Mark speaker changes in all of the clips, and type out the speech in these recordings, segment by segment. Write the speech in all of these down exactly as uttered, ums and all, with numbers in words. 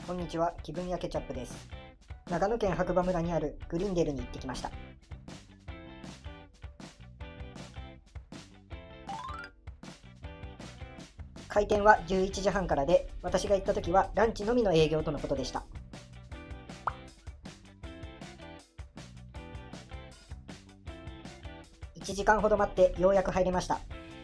Speaker 1: こんにちは、気分屋ケチャップです。長野県白馬村にあるグリンデルに行ってきました。開店はじゅういちじはんからで、私が行った時はランチのみの営業とのことでした。いちじかんほど待ってようやく入れました。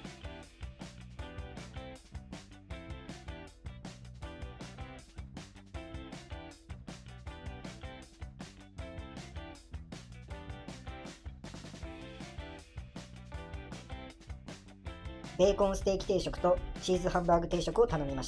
Speaker 1: ベーコンステーキ定食とチーズハンバーグ定食を頼みました。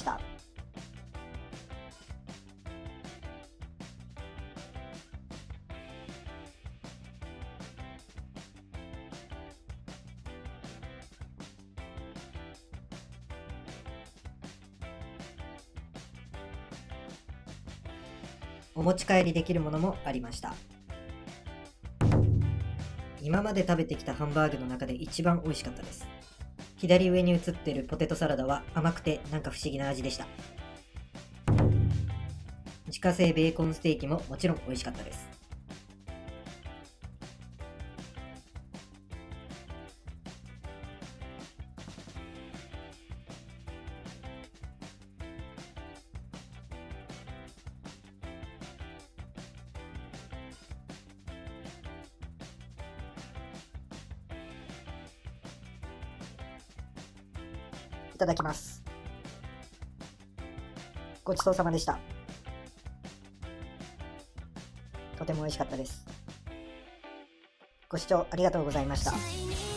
Speaker 1: お持ち帰りできるものもありました。今まで食べてきたハンバーグの中で一番美味しかったです。左上に映ってるポテトサラダは甘くてなんか不思議な味でした。自家製ベーコンステーキももちろん美味しかったです。いただきます。ごちそうさまでした。とても美味しかったです。ご視聴ありがとうございました。